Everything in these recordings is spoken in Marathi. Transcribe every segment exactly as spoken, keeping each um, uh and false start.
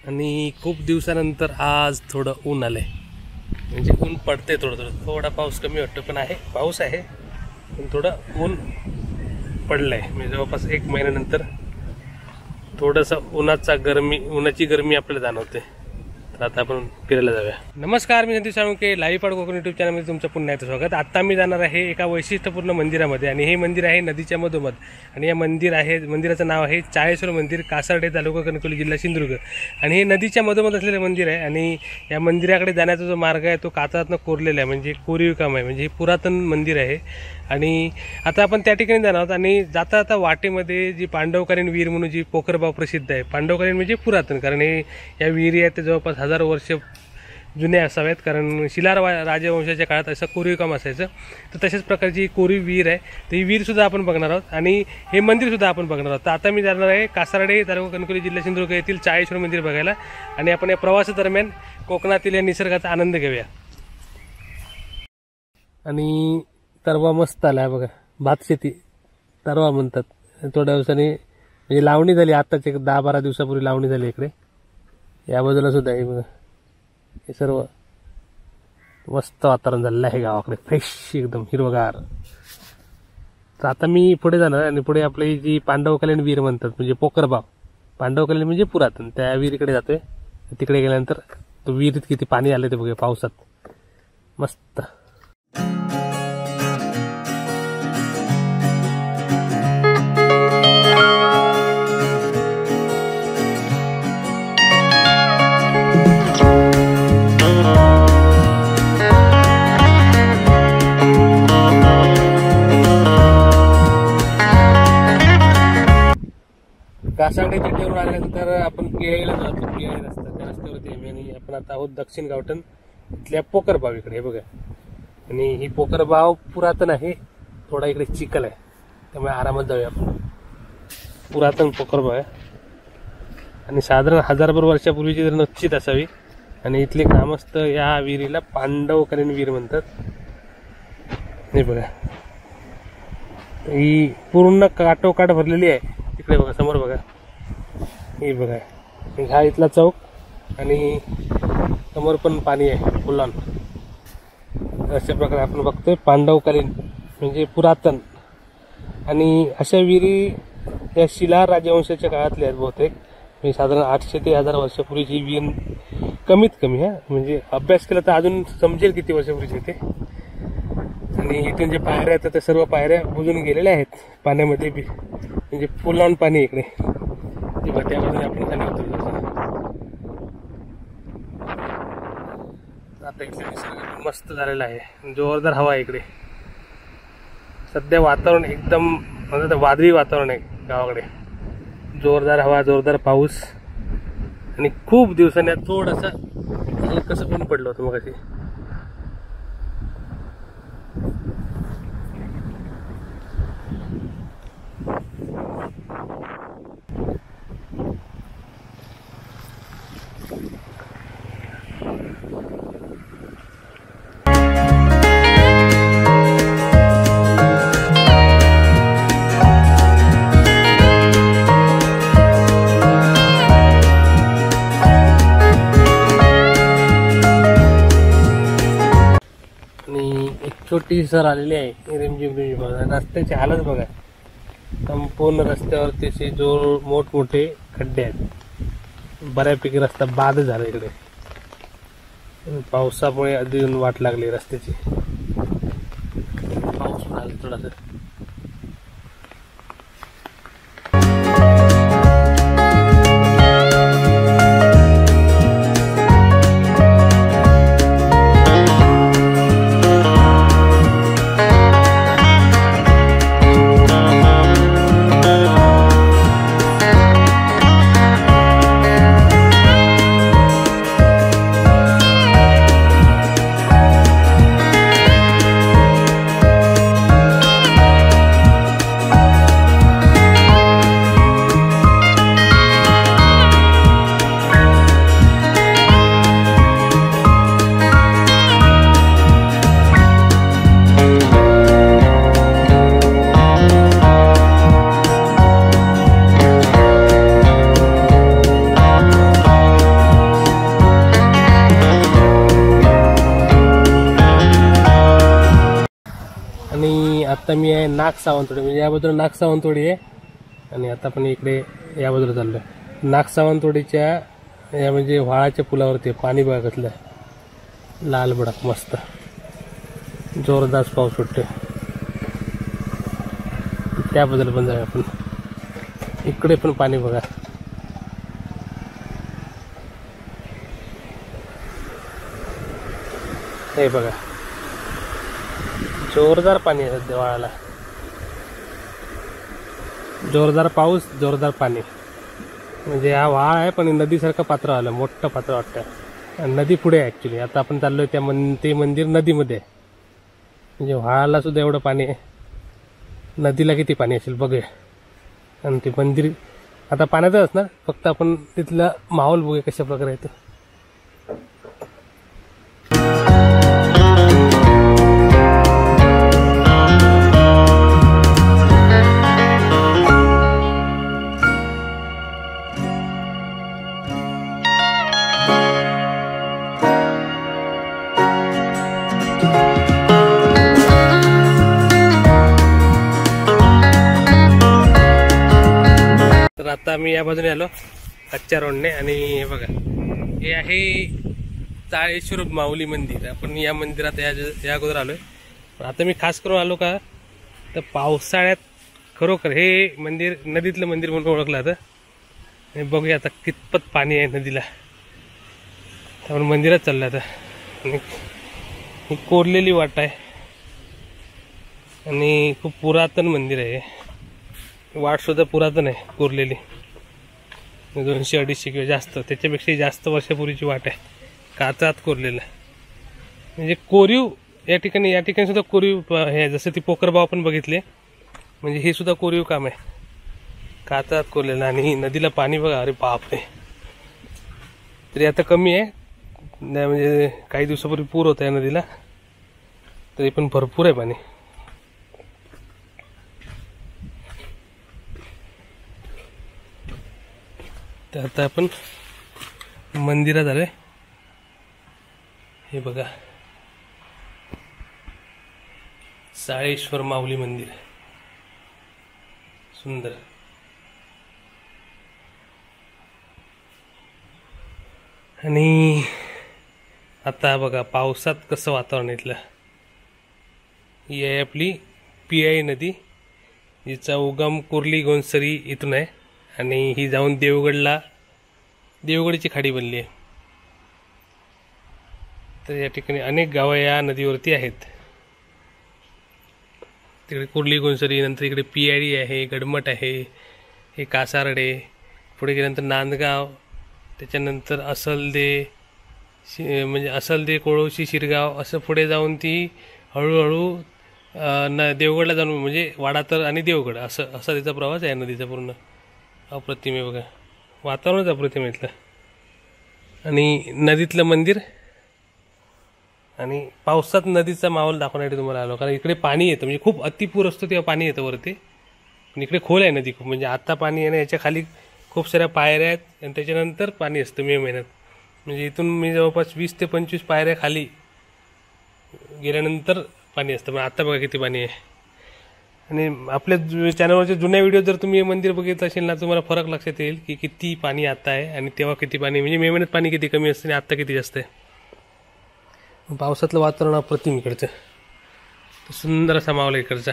आणि खूप दिवसानंतर आज थोडं ऊन आलंय, म्हणजे ऊन पडते थोडं थोडं. थोडा पाऊस कमी वाटतो पण आहे, पाऊस आहे पण थोडं ऊन पडलंय. म्हणजे जवळपास एक महिन्यानंतर थोडंसं उन्हाचा गरमी उन्हाची गरमी आपल्याला जाणवते. तर आता आपण फिरायला जाऊया. नमस्कार, मी संदीप साळुंके, लाईव्ह पाड कोकण यूट्यूब चॅनलमध्ये तुमचं पुन्हा एकदा स्वागत. आता मी जाणार आहे एका वैशिष्ट्यपूर्ण मंदिरामध्ये, आणि हे मंदिर आहे नदीच्या मधोमध. आणि या मंदिर आहे मंदिराचं नाव आहे चाळेश्वर मंदिर, कासार्डे, तालुका कणकवली, जिल्हा सिंधुदुर्ग. आणि हे नदीच्या मधोमध असलेलं मंदिर आहे. आणि या मंदिराकडे जाण्याचा जो मार्ग आहे तो कातळातनं कोरलेला आहे, म्हणजे कोरीव काम आहे, म्हणजे हे पुरातन मंदिर आहे. आणि आता आपण त्या ठिकाणी जाणार आहोत. आणि जाता जाता वाटेमध्ये जी पांडवकालीन विहीर म्हणून जी पोखरबाव प्रसिद्ध आहे, पांडवकालीन म्हणजे पुरातन, कारण हे या विहिरी आहेत ते जवळपास हजारो वर्ष जुने असाव्यात, कारण शिलार राजवंशाच्या काळात असं कोरीव काम असायचं. तर तशाच प्रकारची कोरीव विहीर आहे, तर ही विहीरसुद्धा आपण बघणार आहोत आणि हे मंदिरसुद्धा आपण बघणार आहोत. तर आता मी जाणार आहे कासार्डे, तालुका कणकवली, जिल्हा सिंधुदुर्ग येथील चाळेश्वर मंदिर बघायला. आणि आपण या प्रवासादरम्यान कोकणातील या निसर्गाचा आनंद घेऊया. आणि तरवा मस्त आला आहे बघा, भातशेती तरवा म्हणतात. थोड्या दिवसांनी म्हणजे लावणी झाली, आत्ताच एक दहा बारा दिवसापूर्वी लावणी झाली इकडे. या बाजूला सुद्धा आहे बघा, हे सर्व मस्त वातावरण झालेलं आहे गावाकडे, फ्रेश एकदम हिरवगार. तर आता मी पुढे जाणार आणि पुढे आपली जी पांडवकालीन विहीर म्हणतात म्हणजे पोखरबाव, पांडवकालीन म्हणजे पुरातन, त्या विहिरीकडे जातोय. तिकडे गेल्यानंतर तो विहिरीत किती पाणी आले ते बघा पावसात, मस्त. कासार्डे चिठ्ठीवरून आल्यानंतर आपण पियाळीला जातो, पियाळी रस्ता, त्या रस्त्यावरती आहे. आणि आपण आता आहोत दक्षिण गावठण इथल्या पोखरबाव इकडे, हे बघा. आणि ही पोखरबाव पुरातन आहे, थोडा इकडे चिखल आहे, त्यामुळे आरामात जाऊया आपण. पुरातन पोखरबाव आहे आणि साधारण हजारभर वर्षापूर्वीची जर निश्चित असावी. आणि इथले ग्रामस्थ या विहिरीला पांडवकालीन विहीर म्हणतात. हे बघा, ही पूर्ण काठोकाठ भरलेली आहे. इकडे बघा, समोर बघा, हे बघा, हा इथला चौक आणि समोर पण पाणी आहे फुलान. अशा प्रकारे आपण बघतोय पांडवकालीन म्हणजे पुरातन. आणि अशा विहिरी या शिलार राजवंशाच्या काळातल्या आहेत बहुतेक, म्हणजे साधारण आठशे ते हजार वर्षापूर्वीची विहीर कमीत कमी. हा म्हणजे अभ्यास केला तर अजून समजेल किती वर्षापूर्वीचे ते. आणि इथून जे पायऱ्या आहेत त्या सर्व पायऱ्या बुजून गेलेल्या आहेत पाण्यामध्ये, म्हणजे फुल ऑन पाणी इकडे. त्या बाजूने आपण खाली उतरलो. आता इथले निसर्ग मस्त झालेला आहे, जोरदार हवा आहे इकडे. सध्या वातावरण एकदम म्हणजे वादळी वातावरण आहे गावाकडे, जोरदार हवा, जोरदार पाऊस. आणि खूप दिवसांनी थोडासा कसं ऊन पडलं होतं मगाशी. छोटी सर आलेली आहे रिमझिम रिमझिम. रस्त्याची हालत बघा, संपूर्ण रस्त्यावरती जो मोठमोठे खड्डे आहेत, बऱ्यापैकी रस्ता बाद झाला इकडे. पावसामुळे अजून वाट लागली रस्त्याची, पाऊस झाला थोडासा. आता मी आहे नाग सावंतवाडी, म्हणजे या बाजूला नाग सावंतवाडी आहे आणि आता आपण इकडे या बाजूला चाललो आहे. नाग सावंतवाडीच्या या म्हणजे व्हाळाच्या पुलावरती पाणी बघा कसलं लाल भडक मस्त जोरदार पाऊस सुटतोय. त्याबद्दल पण जाऊया आपण. इकडे पण पाणी बघा, हे बघा जोरदार पाणी आहे सध्या व्हाळाला. जोरदार पाऊस जोरदार पाणी, म्हणजे हा व्हाळ आहे पण नदीसारखं पात्र आलं, मोठं पात्र वाटतं. नदी पुढे आहे ॲक्च्युली. आता आपण चाललोय त्या मन ते मंदिर नदीमध्ये आहे, म्हणजे व्हाळाला सुद्धा एवढं पाणी आहे, नदीला किती पाणी असेल बघूया. आणि ते मंदिर आता पाण्यातच असणार, फक्त आपण तिथला माहोल बघूया कशा प्रकारे येतो. तर आता आम्ही या बाजूने आलो कच्च्या रोडने आणि हे बघा हे आहे चाळेश्वर माऊली मंदिर. आपण या मंदिरात या या अगोदर आलोय. आता मी खास करून आलो का तर पावसाळ्यात खरोखर हे मंदिर नदीतलं मंदिर म्हणून ओळखलं जातं. आणि बघूया आता कितपत पाणी आहे नदीला. आपण मंदिरात चाललं आता. आणि ही कोरलेली वाट आहे आणि खूप पुरातन मंदिर आहे. वाट सुद्धा पुरातन आहे, कोरलेली, दोनशे अडीचशे किंवा जास्त त्याच्यापेक्षा जास्त वर्षापूर्वीची वाट आहे, काचात कोरलेलं. म्हणजे कोरीव या ठिकाणी या ठिकाणी सुद्धा कोरीव हे जसं ती पोकरबाव आपण बघितले, म्हणजे हे सुद्धा कोरीव काम आहे, काचात कोरलेलं. आणि नदीला पाणी बघा, अरे बापरे. तरी आता कमी आहे, म्हणजे काही दिवसापूर्वी पूर होता या नदीला, तरी पण भरपूर आहे पाणी. तर आता आपण मंदिरात आलोय. हे बघा चाळेश्वर माऊली मंदिर, सुंदर. आणि आता बघा पावसात कसं वातावरण इथलं. ही आहे आपली पियाई नदी, जिचा उगम कुर्ली गोंसरी इथून आहे आणि ही जाऊन देवगडला देवगडची खाडी बनली आहे. तर या ठिकाणी अनेक गावं या नदीवरती आहेत. तिकडे कुर्ली गोंसरी, नंतर इकडे पियाळी आहे, गडमट आहे, हे कासारडे, पुढे गेल्यानंतर नांदगाव, त्याच्यानंतर असलदे, शि म्हणजे असलदे, कोळोशी, शिरगाव, असं पुढे जाऊन ती हळूहळू न देवगडला जाऊन, म्हणजे वाडा तर आणि देवगड असं असा तिचा प्रवास आहे नदीचा पूर्ण. अप्रतिम आहे बघा, वातावरणच अप्रतिम आहे इथलं. आणि नदीतलं मंदिर आणि पावसात नदीचा माहोल दाखवण्यासाठी तुम्हाला आलो, कारण इकडे पाणी येतं, म्हणजे खूप अतिपूर असतो तेव्हा पाणी येतं वरती. पण इकडे खोल आहे नदी खूप, म्हणजे आता पाणी आहे ना, याच्या खाली खूप साऱ्या पायऱ्या आहेत आणि त्याच्यानंतर पाणी असतं मे महिन्यात. म्हणजे इथून मी जवळपास वीस ते पंचवीस पायऱ्या खाली गेल्यानंतर पाणी असतं. पण आता बघा किती पाणी आहे. आणि आपल्या चॅनलवरचे जुन्या व्हिडिओ जर तुम्ही हे मंदिर बघितलं असेल ना, तुम्हाला फरक लक्षात येईल की किती पाणी आता आहे आणि तेव्हा किती पाणी, म्हणजे मे महिन्यात पाणी किती कमी असतं आणि आत्ता किती जास्त आहे. पावसातलं वातावरण अप्रतिम इकडचं, सुंदर असा माहोल इकडचा.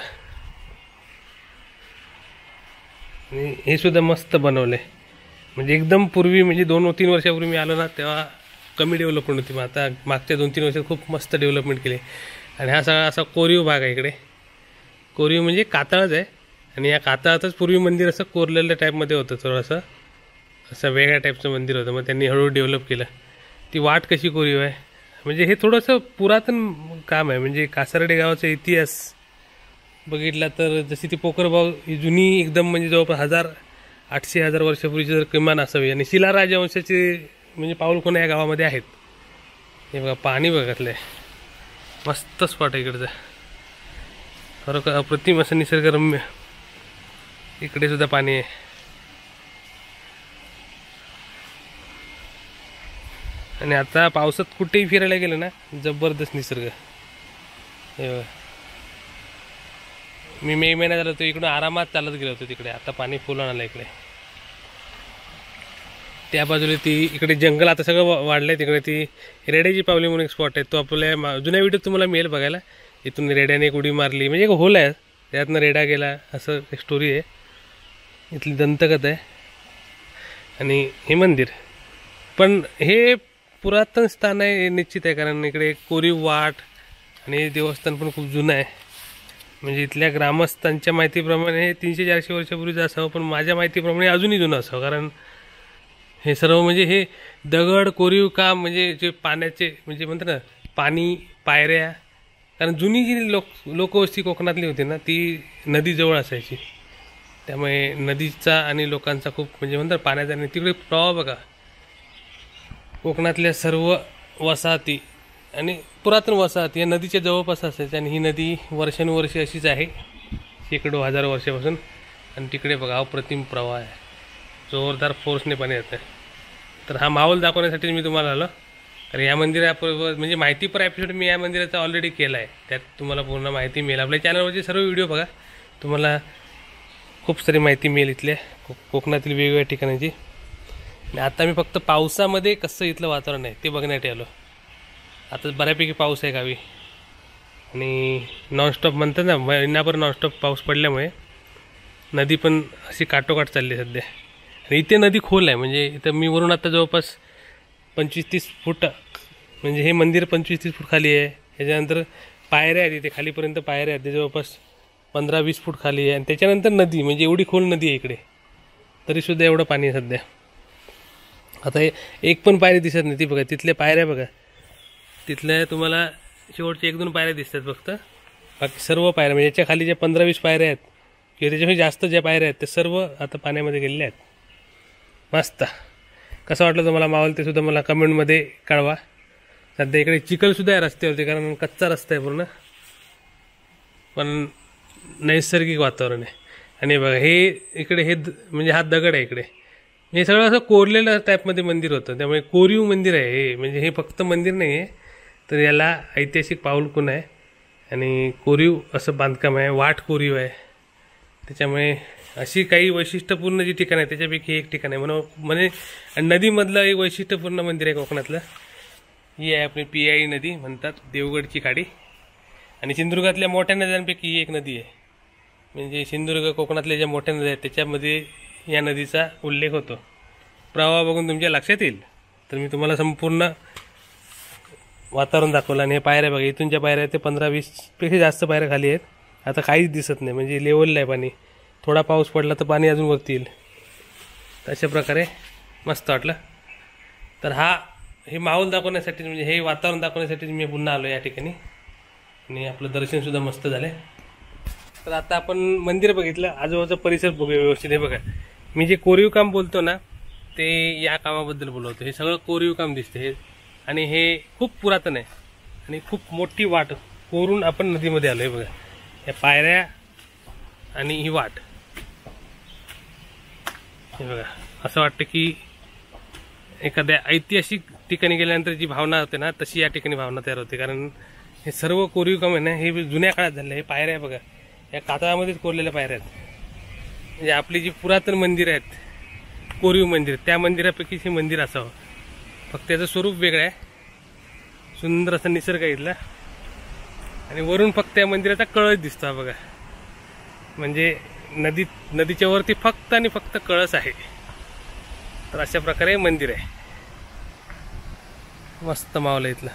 आणि हे सुद्धा मस्त बनवलं आहे, म्हणजे एकदम पूर्वी, म्हणजे दोन तीन वर्षापूर्वी मी आलो ना तेव्हा कमी डेव्हलपमेंट होती. मग आता मागच्या दोन तीन वर्षात खूप मस्त डेव्हलपमेंट केली. आणि हा सगळा असा कोरीव भाग आहे इकडे. कोरीव म्हणजे कातळच आहे, आणि या कातळातच पूर्वी मंदिर असं कोरलेल्या टाईपमध्ये होतं, थोडंसं असं वेगळ्या टाईपचं मंदिर होतं. मग त्यांनी हळूहळू डेव्हलप केलं. ती वाट कशी कोरीव आहे, म्हणजे हे थोडंसं पुरातन काम आहे. म्हणजे कासारडे गावाचा इतिहास बघितला तर जशी ती पोकरबाव ही जुनी एकदम, म्हणजे जवळपास हजार आठशे हजार वर्षापूर्वीची जर किमान असावी. आणि शिला राजवंशाचे म्हणजे पाऊलखुणा या गावामध्ये आहेत. हे बघा पाणी बघितलं आहे, मस्त स्पॉट आहे इकडचं, खरोखर अप्रतिम असं निसर्गरम्य. इकडे सुद्धा पाणी आहे. आणि आता पावसात कुठेही फिरायला गेलं ना, जबरदस्त निसर्ग. हे बघा मी मे महिन्यात आलो होतो इकडून आरामात चालत गेलो होतो तिकडे. आता पाणी फुल आलं इकडे. त्या बाजूला ती इकडे जंगल आता सगळं वाढलंय. तिकडे ती रेड्याची पावली म्हणून एक स्पॉट आहे. तो आपल्या जुन्या व्हिडिओ तुम्हाला मिळेल बघायला. इथून रेड्याने एक उडी मारली म्हणजे एक होल आहे त्यातनं रेडा गेला असं एक स्टोरी आहे. इथली दंतकथा आहे. आणि हे मंदिर पण हे पुरातन स्थान आहे हे निश्चित आहे. कारण इकडे कोरीव वाट आणि हे देवस्थान पण खूप जुनं आहे. म्हणजे इथल्या ग्रामस्थांच्या माहितीप्रमाणे हे तीनशे चारशे वर्षापूर्वीचं असावं. पण माझ्या माहितीप्रमाणे अजूनही जुनं असावं. कारण हे सर्व म्हणजे हे दगड कोरीव काम म्हणजे जे पाण्याचे म्हणजे म्हणतात ना पाणी पायऱ्या. कारण जुनी जी लोक लोकवस्ती कोकणातली होती ना ती नदीजवळ असायची. त्यामुळे नदीचा आणि लोकांचा खूप म्हणजे म्हणतात पाण्याचा आणि तिकडे प्रवाह बघा. कोकणातल्या सर्व वसाहती आणि पुरातन वसाहती या नदीच्या जवळपास असायच्या. आणि ही नदी वर्षानुवर्षे अशीच आहे शेकडो हजारो वर्षापासून. आणि तिकडे बघा अप्रतिम प्रवाह आहे. जोरदार फोर्सने पाणी येतं. तर हा माहोल दाखवण्यासाठी मी तुम्हाला आलो. तर या मंदिराबरोबर म्हणजे माहितीपर एपिसोड मी या मंदिराचा ऑलरेडी केला आहे. त्यात तुम्हाला पूर्ण माहिती मिळेल. आपल्या चॅनलवरचे सर्व व्हिडिओ बघा. तुम्हाला खूप सारी माहिती मिळेल इथल्या को कोकणातील वेगवेगळ्या ठिकाणांची. आणि आता मी फक्त पावसामध्ये कसं इथलं वातावरण आहे ते बघण्यासाठी आलो. आता बऱ्यापैकी पाऊस आहे गावी. आणि नॉनस्टॉप म्हणतात ना महिनाभर नॉनस्टॉप पाऊस पडल्यामुळे नदी पण अशी काठोकाठ चालली सध्या. आणि इथे नदी खोल आहे. म्हणजे इथं मी वरून आता जवळपास पंचवीस तीस फूट म्हणजे हे मंदिर पंचवीस तीस फूट खाली आहे. त्याच्यानंतर पायऱ्या आहेत इथे खालीपर्यंत पायऱ्या आहेत. ते जवळपास पंधरा वीस फूट खाली आहे. आणि त्याच्यानंतर नदी म्हणजे एवढी खोल नदी आहे इकडे. तरीसुद्धा एवढं पाणी आहे सध्या. आता हे एक पण पायरी दिसत नाही. ती बघा तिथल्या पायऱ्या बघा. तिथल्या तुम्हाला शेवटच्या एक दोन पायऱ्या दिसतात फक्त. बाकी सर्व पायऱ्या म्हणजे याच्या खाली ज्या पंधरा वीस पायऱ्या आहेत किंवा त्याच्यापेक्षा जास्त ज्या पायऱ्या आहेत त्या सर्व आता पाण्यामध्ये गेलेल्या आहेत. मस्त. कसं वाटलं तुम्हाला माहोल ते सुद्धा मला कमेंटमध्ये कळवा. सध्या इकडे चिखलसुद्धा आहे रस्त्यावरती कारण कच्चा रस्ता आहे पूर्ण. पण नैसर्गिक वातावरण आहे. आणि बघा हे इकडे हे म्हणजे हा दगड आहे इकडे. हे सगळं असं कोरलेलं टाईपमध्ये मंदिर होतं. त्यामुळे कोरीव मंदिर आहे हे. म्हणजे हे फक्त मंदिर नाही आहे तर याला ऐतिहासिक पाऊलखुण आहे. आणि कोरीव असं बांधकाम आहे. वाट कोरीव आहे. त्याच्यामुळे अशी काही वैशिष्ट्यपूर्ण जी ठिकाण आहे त्याच्यापैकी एक ठिकाण आहे म्हणून म्हणजे नदीमधलं एक वैशिष्ट्यपूर्ण मंदिर आहे कोकणातलं. ही आहे आपली पियाई नदी म्हणतात देवगडची खाडी. आणि सिंधुदुर्गातल्या मोठ्या नद्यांपैकी ही एक नदी आहे. म्हणजे सिंधुदुर्ग कोकणातल्या ज्या मोठ्या नद्या आहेत त्याच्यामध्ये या नदीचा उल्लेख होतो. प्रवाह बघून तुमच्या लक्षात येईल. तर मी तुम्हाला संपूर्ण वातावरण दाखवलं. आणि हे पायऱ्या बघा इथूनच्या पायऱ्या ते पंधरा वीसपेक्षा जास्त पायऱ्या खाली आहेत. आता काहीच दिसत नाही म्हणजे लेवलला आहे पाणी. थोडा पाऊस पडला तर पाणी अजून वरती येईल. अशा प्रकारे मस्त वाटलं. तर हा हे माहोल दाखवण्यासाठी म्हणजे हे वातावरण दाखवण्यासाठी मी पुन्हा आलो या ठिकाणी. आणि आपलं दर्शनसुद्धा मस्त झालं. तर आता आपण मंदिर बघितलं. आजूबाजूचा परिसर बघूया व्यवस्थित. हे बघा मी जे कोरीव काम बोलतो ना ते या कामाबद्दल बोलवतो. हे सगळं कोरीव काम दिसतं हे. आणि हे खूप पुरातन आहे. आणि खूप मोठी वाट कोरून आपण नदीमध्ये आलो आहे बघा. या पायऱ्या आणि ही वाट हे बघा. असं वाटतं की एखाद्या ऐतिहासिक ठिकाणी गेल्यानंतर जी भावना होते ना तशी या ठिकाणी भावना तयार होते. कारण हे सर्व कोरीव काम आहे ना हे जुन्या काळात झालं. हे पायऱ्या बघा या कातळामध्येच कोरलेल्या पायऱ्या आहेत. म्हणजे आपली जी पुरातन मंदिर आहेत कोरीव मंदिर त्या मंदिरापैकीच हे मंदिर असावं. फक्त त्याचं स्वरूप वेगळं आहे. सुंदर असा निसर्ग इथला. आणि वरून फक्त या मंदिराचा कळस दिसतो बघा. म्हणजे नदी नदीच्या वरती फक्त आणि फक्त कळस आहे. तर अशा प्रकारे मंदिर आहे. मस्त माहोल आहे इथला.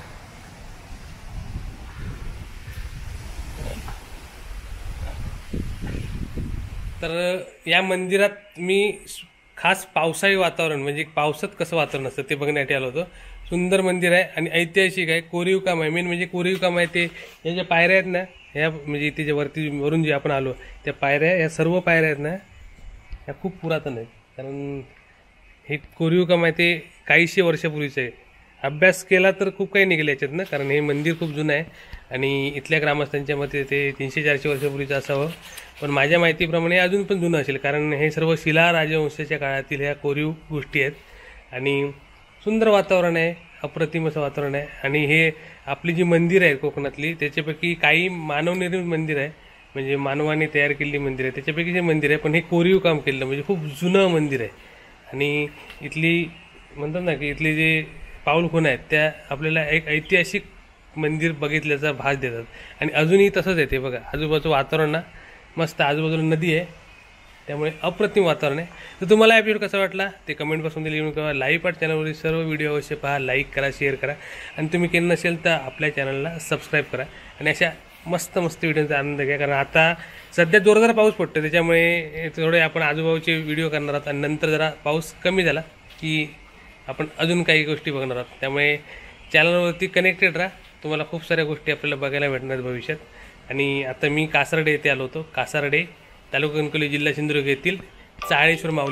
तर या मंदिरात मी खास पावसाळी वातावरण म्हणजे पावसात कसं वातावरण असतं ते बघण्यासाठी आलो होतो. सुंदर मंदिर आहे आणि ऐतिहासिक आहे. कोरीव काम आहे. मेन म्हणजे कोरीव काम आहे ते या ज्या पायऱ्या आहेत ना ह्या म्हणजे इथे जे वरती वरून जे आपण आलो त्या पायऱ्या ह्या सर्व पायऱ्या आहेत ना ह्या खूप पुरातन आहेत. कारण हे कोरीव काम आहे ते काहीशे वर्षापूर्वीचं आहे. अभ्यास केला तर खूप काही निघेल याच्यात ना. कारण हे मंदिर खूप जुनं आहे आणि इथल्या ग्रामस्थांच्या मते ते तीनशे चारशे वर्षापूर्वीचं असावं. पण माझ्या माहितीप्रमाणे अजून पण जुनं असेल. कारण हे सर्व शिला राजवंशाच्या काळातील ह्या कोरीव गोष्टी आहेत. आणि सुंदर वातावरण आहे. अप्रतिम असं वातावरण आहे. आणि हे आपली जी मंदिर आहे कोकणातली त्याच्यापैकी काही मानवनिर्मित मंदिर आहे म्हणजे मानवाने तयार केलेली मंदिर आहे त्याच्यापैकी जे मंदिर आहे, पण हे कोरीव काम केलेलं म्हणजे खूप जुनं मंदिर आहे. आणि इथली म्हणतात ना की इथली जे पाऊलखुणा आहेत त्या आपल्याला एक ऐतिहासिक मंदिर बघितल्याचा भास देतात. आणि अजूनही तसंच आहे ते बघा, आजूबाजू वातावरण ना मस्त, आजूबाजूला नदी आहे त्यामुळे अप्रतिम वातावरण आहे. तर तुम्हाला एपिसोड कसा वाटला ते कमेंटपासून लिहून करा. लाईव्ह पार्ट चॅनलवरील सर्व व्हिडिओ अवश्य पहा, लाईक करा, शेअर करा आणि तुम्ही केलं नसेल तर आपल्या चॅनलला सबस्क्राईब करा आणि अशा मस्त मस्त व्हिडिओचा आनंद घ्या. कारण आता सध्या जोरदार पाऊस पडतो त्याच्यामुळे थोडे आपण आजूबाजूचे व्हिडिओ करणार आहोत आणि नंतर जरा पाऊस कमी झाला की आपण अजून काही गोष्टी बघणार आहोत. त्यामुळे चॅनलवरती कनेक्टेड राहा, तुम्हाला खूप साऱ्या गोष्टी आपल्याला बघायला भेटणार भविष्यात. आणि आता मी कासारडे येथे आलो होतो. कासारडे तालुका कणकवली जिल्हा सिंधुदुर्ग येथील चाळेश्वर माऊली